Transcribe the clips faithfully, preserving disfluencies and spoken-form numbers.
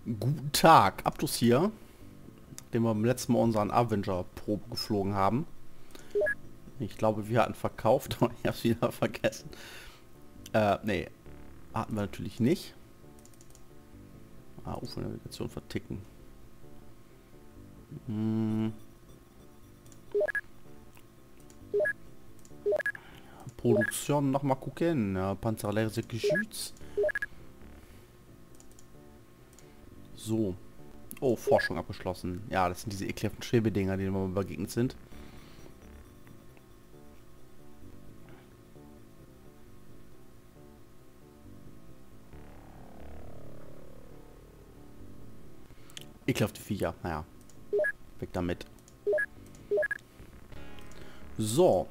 Guten Tag, Abdus hier, den wir beim letzten Mal unseren Avenger-Probe geflogen haben. Ich glaube, wir hatten verkauft, aber ich hab's wieder vergessen. Äh, nee, hatten wir natürlich nicht. Ah, U F O-Navigation verticken. Hm. Produktion noch mal gucken. Ja, Panzerleise Geschütz. So. Oh, Forschung abgeschlossen. Ja, das sind diese ekelhaften Schwebedinger, denen wir begegnet sind. Ekelhafte Viecher. Naja. Weg damit. So.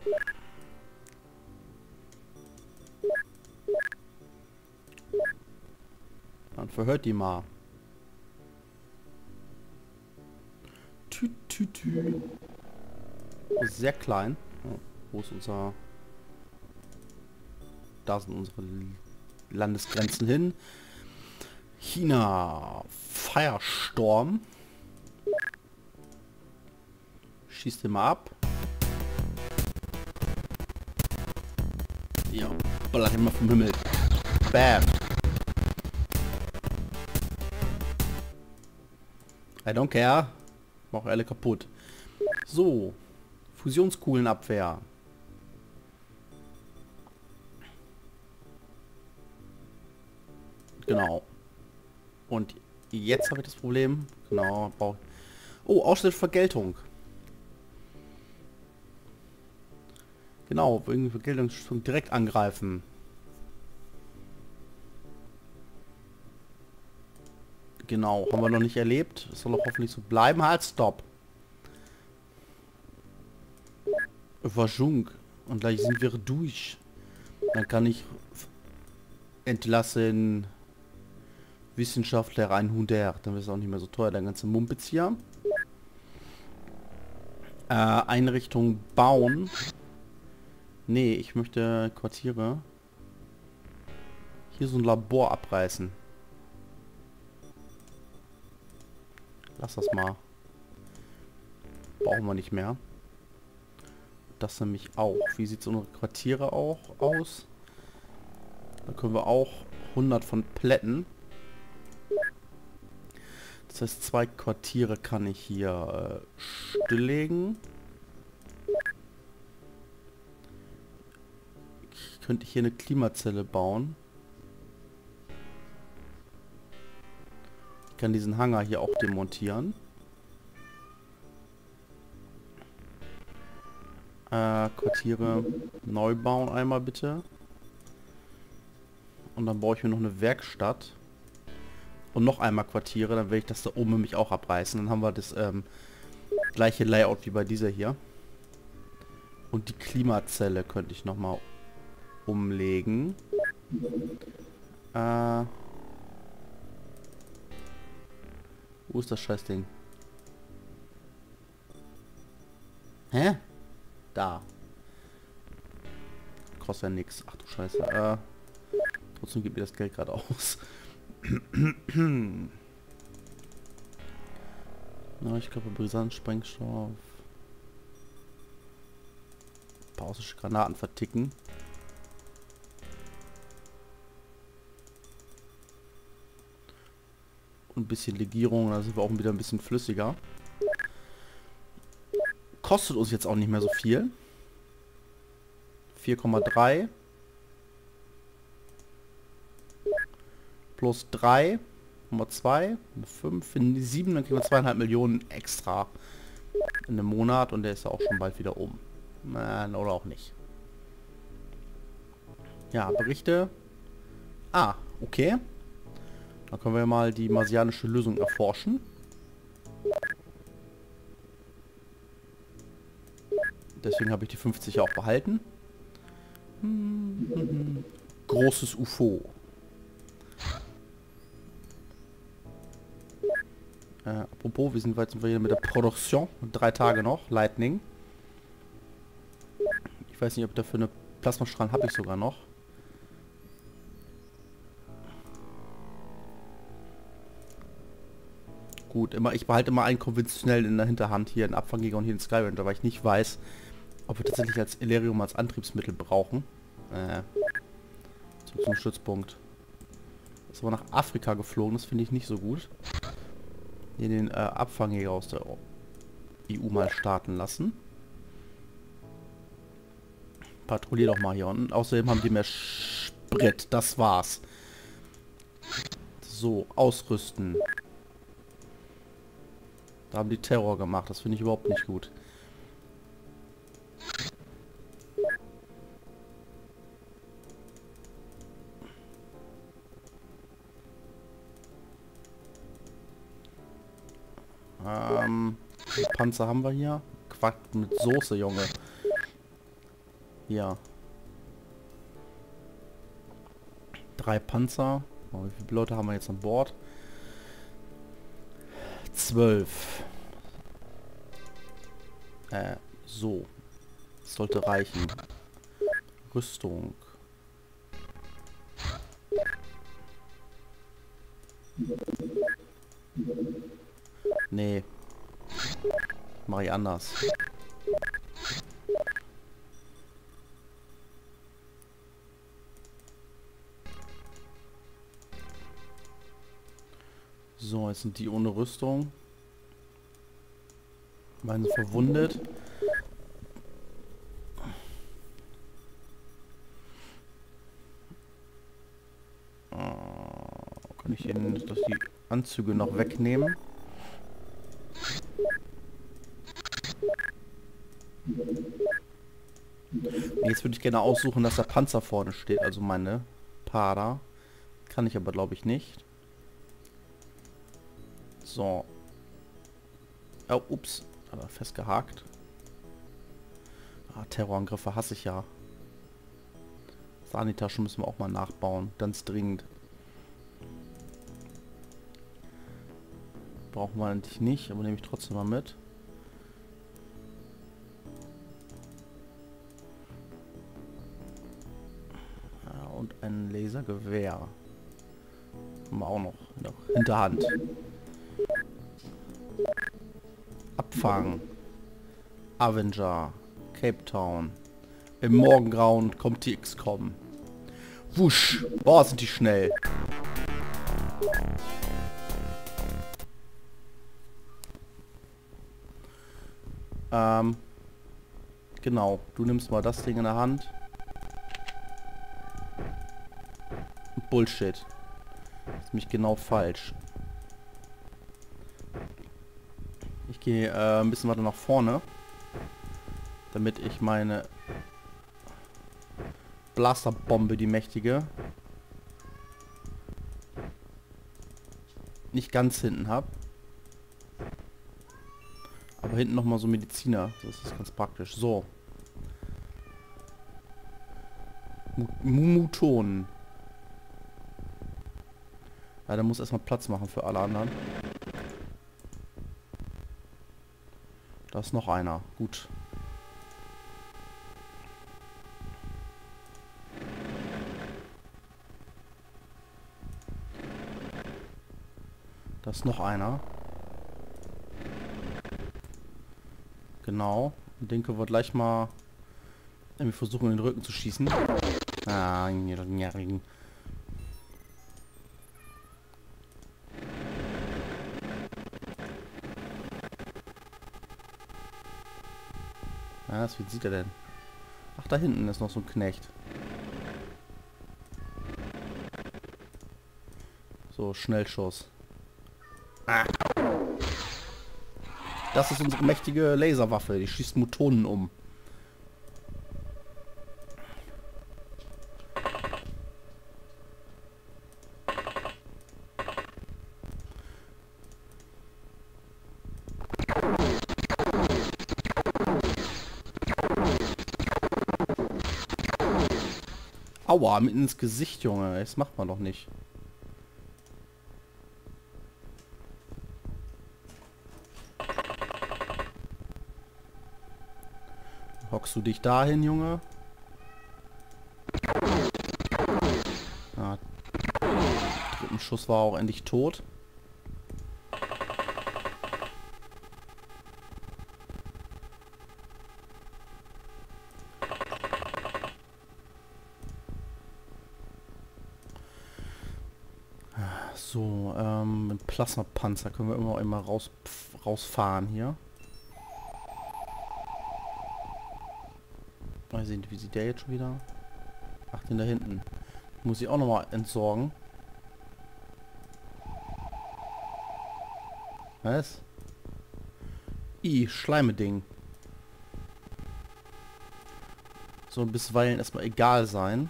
Dann verhört die mal. Tü, tü, tü. Sehr klein. Oh, wo ist unser... Da sind unsere Landesgrenzen hin. China. Firestorm. Schießt den mal ab. Ja, ballert immer vom Himmel. Bam. I don't care. Mach alle kaputt. So. Fusionskuhlenabwehr. Genau. Und jetzt habe ich das Problem. Genau. Brauch... Oh, Ausschnittvergeltung. Genau, irgendwie Vergeltungssprung direkt angreifen. Genau, haben wir noch nicht erlebt. Das soll auch hoffentlich so bleiben. Halt, stopp. Überschwung. Und gleich sind wir durch. Dann kann ich entlassen Wissenschaftler hundert. Dann wird es auch nicht mehr so teuer, der ganze Mumpitz hier. Äh, Einrichtung bauen. Nee, ich möchte Quartiere. Hier so ein Labor abreißen. Lass das mal. Brauchen wir nicht mehr. Das nämlich auch. Wie sieht es unsere Quartiere auch aus? Da können wir auch hundert von plätten. Das heißt, zwei Quartiere kann ich hier äh, stilllegen. Ich könnte hier eine Klimazelle bauen. Ich kann diesen Hangar hier auch demontieren. Äh, Quartiere neu bauen einmal bitte. Und dann baue ich mir noch eine Werkstatt. Und noch einmal Quartiere, dann werde ich das da oben nämlich auch abreißen. Dann haben wir das ähm, gleiche Layout wie bei dieser hier. Und die Klimazelle könnte ich nochmal umlegen. Äh, wo ist das Scheißding? Hä? Da. Kostet ja nix. Ach du Scheiße. Äh, trotzdem gibt mir das Geld gerade aus. Na, ich glaube, Brisant, Sprengstoff. Pausische Granaten verticken. Und ein bisschen Legierung, da sind wir auch wieder ein bisschen flüssiger. Kostet uns jetzt auch nicht mehr so viel. vier Komma drei. Plus drei. Nummer zwei. fünf. sieben. Dann kriegen wir zweieinhalb Millionen extra. In einem Monat. Und der ist ja auch schon bald wieder um. Nein, oder auch nicht. Ja, Berichte. Ah, okay. Dann können wir mal die marsianische Lösung erforschen. Deswegen habe ich die fünfzig auch behalten. Großes U F O. Äh, apropos, wir sind weit sind wir hier mit der Produktion. Drei Tage noch. Lightning. Ich weiß nicht, ob dafür eine Plasmastrahlen habe ich sogar noch. gut. Immer, ich behalte immer einen konventionell in der Hinterhand, hier einen Abfangjäger und hier einen Skyranger, weil ich nicht weiß, ob wir tatsächlich als Elerium als Antriebsmittel brauchen. Äh, zurück zum Stützpunkt. Ist aber nach Afrika geflogen, das finde ich nicht so gut. Hier den äh, Abfangjäger aus der E U mal starten lassen. Patrouillier doch mal hier unten. Außerdem haben die mehr Sprit. Das war's. So, ausrüsten. Da haben die Terror gemacht. Das finde ich überhaupt nicht gut. Ähm, Panzer haben wir hier. Quack mit Soße, Junge. Ja. Drei Panzer. Oh, wie viele Leute haben wir jetzt an Bord? Zwölf. Äh, so. Das sollte reichen. Rüstung. Nee. Mach ich anders. So, jetzt sind die ohne Rüstung. Meine verwundet. Oh, kann ich ihnen dass die Anzüge noch wegnehmen? Jetzt würde ich gerne aussuchen, dass der Panzer vorne steht, also meine Para. Kann ich aber, glaube ich, nicht. So. Oh, ups. Aber festgehakt. Ah, Terrorangriffe hasse ich ja. Sanitaschen müssen wir auch mal nachbauen. Ganz dringend. Brauchen wir eigentlich nicht, aber nehme ich trotzdem mal mit. Ja, und ein Lasergewehr. Haben wir auch noch in der Hinterhand. Abfangen. Avenger. Cape Town. Im Morgengrauen kommt die X COM. Wusch. Boah, sind die schnell. Ähm. Genau. Du nimmst mal das Ding in der Hand. Bullshit. Das ist nämlich genau falsch. Ich gehe äh, ein bisschen weiter nach vorne, damit ich meine Blasterbombe, die mächtige, nicht ganz hinten habe. Aber hinten nochmal so Mediziner. Das ist ganz praktisch. So. Mumuton. Ja, der muss erstmal Platz machen für alle anderen. Da ist noch einer. Gut. Da ist noch einer. Genau. Den können wir gleich mal irgendwie versuchen, in den Rücken zu schießen. Ah, ja, wie sieht er denn? Ach, da hinten ist noch so ein Knecht. So, Schnellschuss. Ah. Das ist unsere mächtige Laserwaffe. Die schießt Mutonen um. Aua, mitten ins Gesicht, Junge. Das macht man doch nicht. Hockst du dich dahin, Junge? Ja, dritten Schuss war auch endlich tot. So, ähm, mit Plasmapanzer können wir immer immer raus, pf, rausfahren hier. Mal sehen, wie sieht der jetzt schon wieder? Ach, den da hinten. Muss ich auch nochmal entsorgen. Was? I, Schleimeding. So bisweilen erstmal egal sein.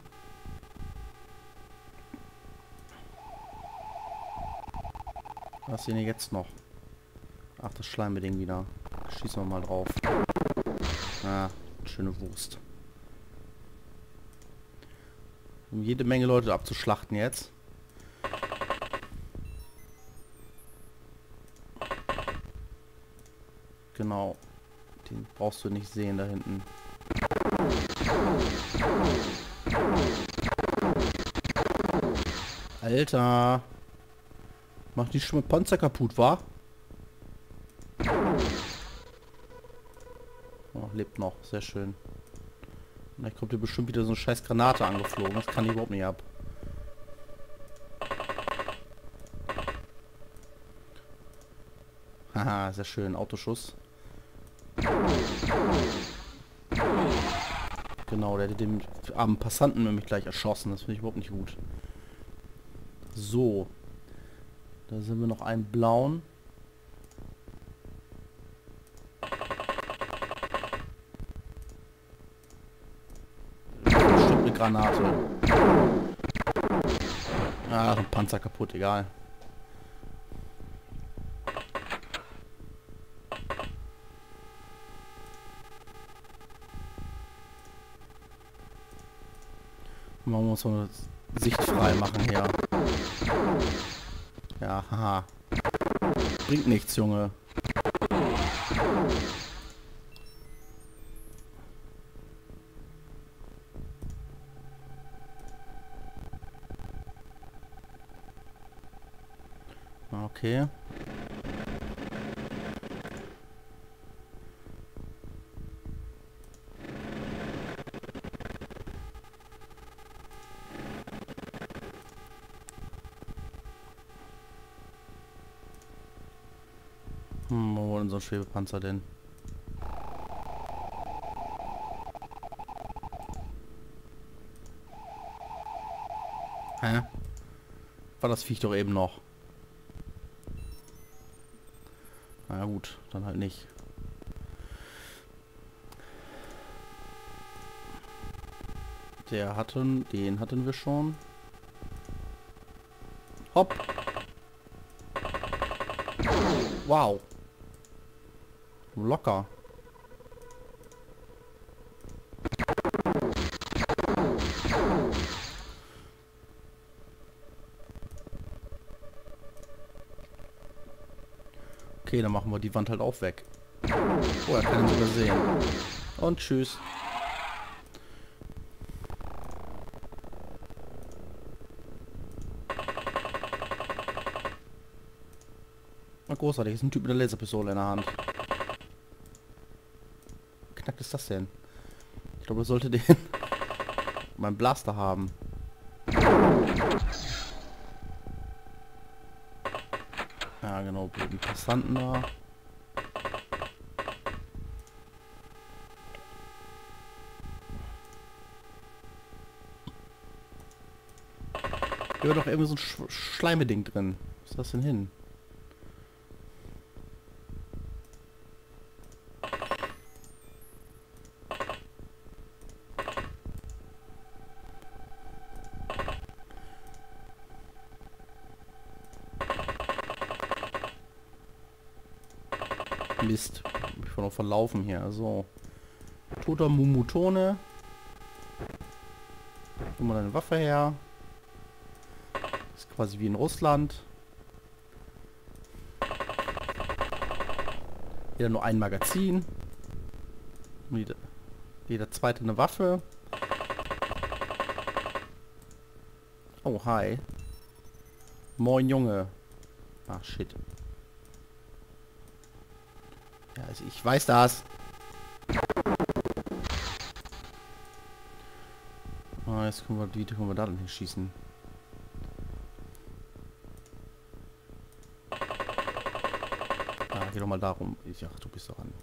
Was sehen wir jetzt noch? Ach, das Schleimeding wieder. Schießen wir mal drauf. Ah, schöne Wurst. Um jede Menge Leute abzuschlachten jetzt. Genau. Den brauchst du nicht sehen da hinten. Alter. Mach die schon mit Panzer kaputt, wa? Oh, lebt noch. Sehr schön. Und dann kommt hier bestimmt wieder so eine scheiß Granate angeflogen. Das kann ich überhaupt nicht ab. Haha, sehr schön. Autoschuss. Genau, der hätte den armen Passanten nämlich gleich erschossen. Das finde ich überhaupt nicht gut. So. Da sind wir noch einen blauen. Bestimmt eine Granate. Ah, ein Panzer kaputt, egal. Man muss so eine Sicht frei machen hier. Ja, haha. Bringt nichts, Junge. Okay. Hm, wo war unser Schwebepanzer denn? Hä? War das Viech doch eben noch? Na gut, dann halt nicht. Der hatten, den hatten wir schon. Hopp! Wow! Locker. Okay, dann machen wir die Wand halt auch weg. Oh, er kann ihn sogar sehen. Und tschüss. Na großartig, ist ein Typ mit einer Laserpistole in der Hand. Knack ist das denn? Ich glaube, ich sollte den mein Blaster haben. Ja, genau, blöden Passanten da. Hier war doch irgendwie so ein Sch Schleimeding drin. Was ist das denn hin? Mist. Ich war noch verlaufen hier. So. Toter Mumutone. Nimm mal deine Waffe her. Das ist quasi wie in Russland. Jeder nur ein Magazin. Jeder, jeder zweite eine Waffe. Oh, hi. Moin, Junge. Ach, shit. Ja, also ich weiß das. Ah, jetzt können wir, wie können wir da denn hinschießen? geh doch mal darum. Ich, ach, du bist doch an.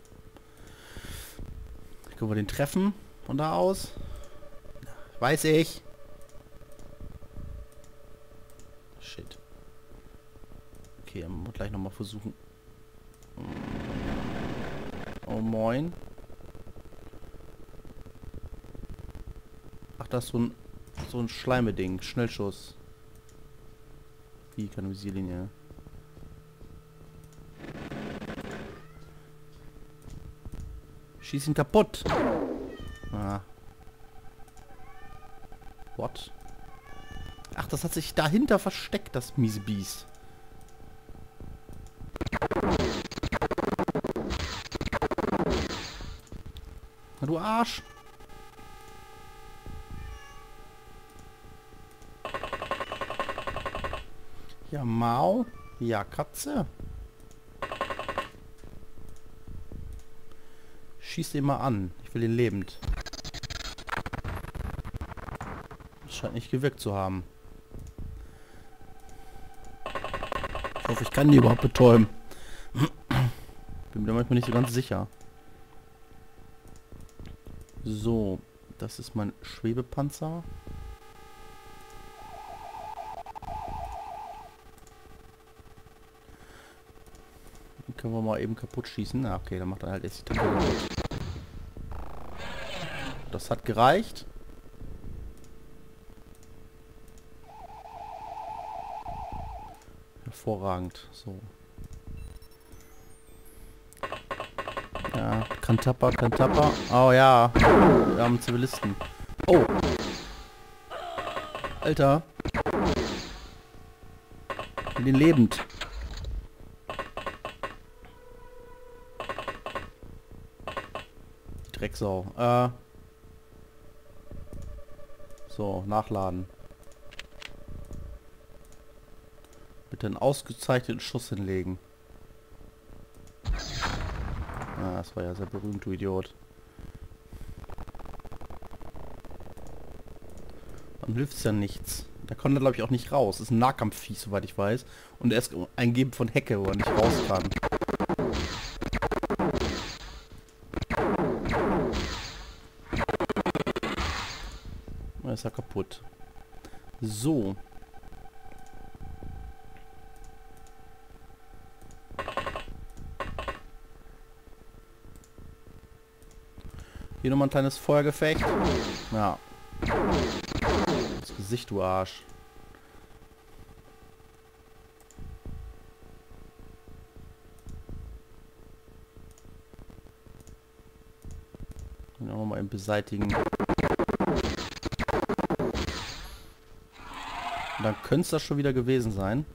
Können wir den treffen von da aus? Weiß ich. Shit. Okay, dann muss gleich nochmal versuchen. Oh moin. Ach, das ist so ein so ein Schleimeding. Schnellschuss. Wie keine Visierlinie. Schieß ihn kaputt. Ah. What? Ach, das hat sich dahinter versteckt, das miese Biest. Na, du Arsch. Ja, Mau. Ja, Katze. Schieß den mal an. Ich will ihn lebend. Das scheint nicht gewirkt zu haben. Ich hoffe, ich kann die überhaupt betäuben. Bin mir da manchmal nicht so ganz sicher. So, das ist mein Schwebepanzer. Den können wir mal eben kaputt schießen. Na, okay, dann macht er halt jetzt die Tankstelle kaputt. Das hat gereicht. Hervorragend. So. Ja, Kantapper, Kantapper. Oh ja. Wir haben Zivilisten. Oh. Alter. Ich will den lebend. Die Drecksau. Äh. So, nachladen. Bitte einen ausgezeichneten Schuss hinlegen. Ah, das war ja sehr berühmt, du Idiot. Dann hilft es ja nichts. Da kommt er, glaube ich, auch nicht raus. Das ist ein Nahkampfvieh, soweit ich weiß. Und er ist eingeben von Hecke, wo er nicht raus kann. Er ist ja kaputt. So. Hier nochmal ein kleines Feuergefecht. Ja. Das Gesicht, du Arsch. Den auch mal eben beseitigen. Und dann könnte es das schon wieder gewesen sein.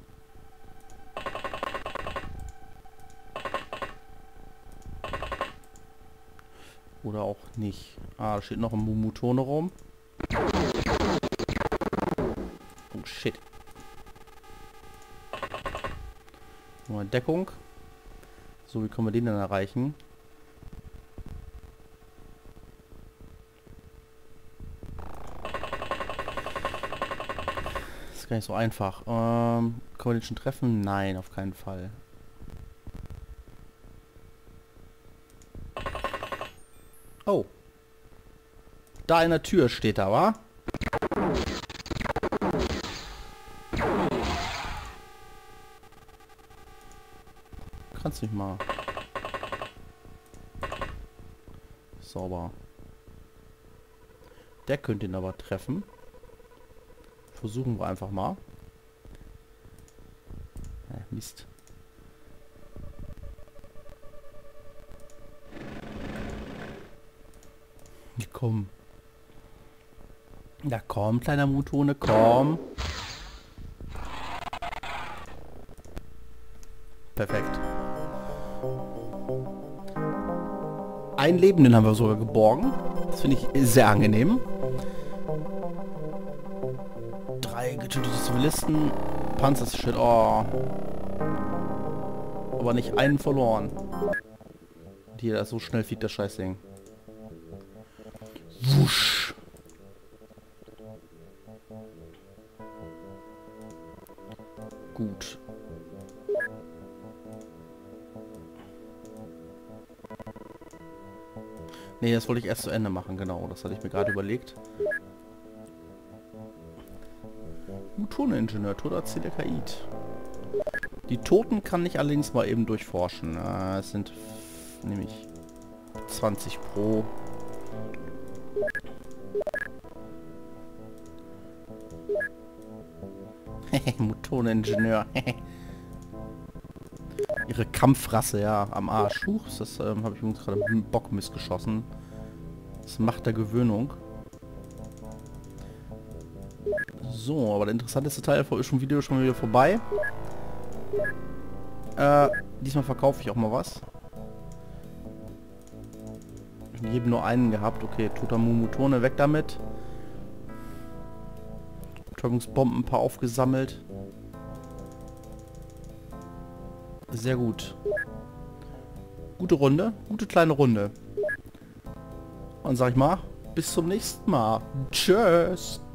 Oder auch nicht. Ah, da steht noch ein Mumutone rum. Oh shit. Mal Deckung. So, wie können wir den denn erreichen? Das ist gar nicht so einfach. Ähm, können wir den schon treffen? Nein, auf keinen Fall. Oh. Da in der Tür steht er, wa? Kannst nicht mal. Sauber. Der könnte ihn aber treffen. Versuchen wir einfach mal. Äh, Mist. Komm. Ja, komm, kleiner Mutone, komm. Perfekt. Einen Lebenden haben wir sogar geborgen. Das finde ich sehr angenehm. Drei getötete Zivilisten. Panzershit, oh. Aber nicht einen verloren. Hier, das so schnell fliegt das Scheißding. Wusch. Gut. Nee, das wollte ich erst zu Ende machen, genau. Das hatte ich mir gerade überlegt. Mutoningenieur, Todazilekaid. Die Toten kann ich allerdings mal eben durchforschen. Äh, es sind nämlich zwanzig pro. Mutoningenieur. Ihre Kampfrasse, ja, am Arsch. Huch, das ähm, habe ich übrigens gerade mit dem Bock missgeschossen. Das macht der Gewöhnung. So, aber der interessanteste Teil ist schon Video schon wieder vorbei. Äh, diesmal verkaufe ich auch mal was. Ich habe nur einen gehabt. Okay, Totamumutone, weg damit. Betäubungsbomben ein paar aufgesammelt. Sehr gut. Gute Runde. Gute kleine Runde. Und sag ich mal, bis zum nächsten Mal. Tschüss.